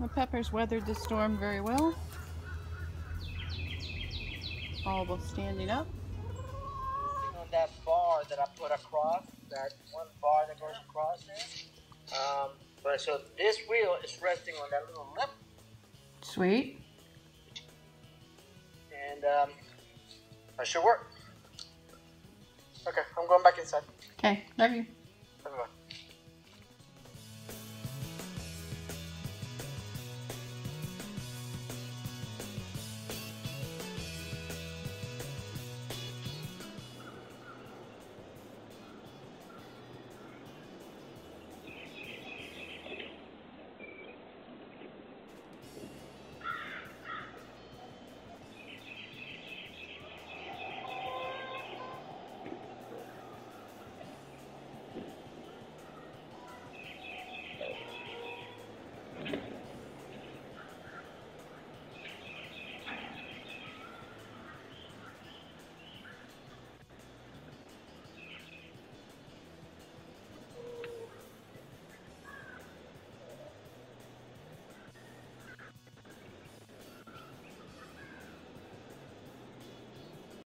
The Peppers weathered the storm very well. All both standing up. On that bar that I put across, that one bar that goes across there. But so this wheel is resting on that little lip. Sweet. And that should work. Okay, I'm going back inside. Okay, love you.